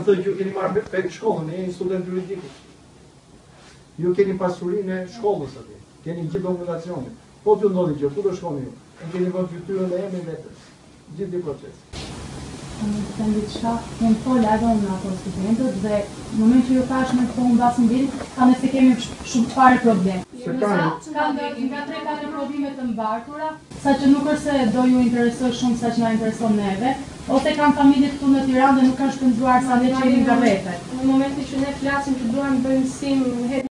thënë që ju keni marrë për shkollën, jeni student juridikus. Ju keni pasurinë e shkollës atje, keni gjithë dokumentacionin. Po t'ju ndodhi që ku do shkoni ju? E keni vënë fytyrën e emrin vetës. Gjithë i proces. Të diçka, unë fola edhe unë ato studentët dhe në moment që ju thash me këto unë basën ditë, ka nëse kemi shumë fare problem. Ka nga 3-4 probleme të mbartura, sa që nuk është se do ju interesoj shumë sa që na intereson neve, ose kanë familje këtu në Tiranë dhe nuk kanë shpenzuar sa ne që jemi nga vete. Në momentin që ne flasim që duam bëjmë mësim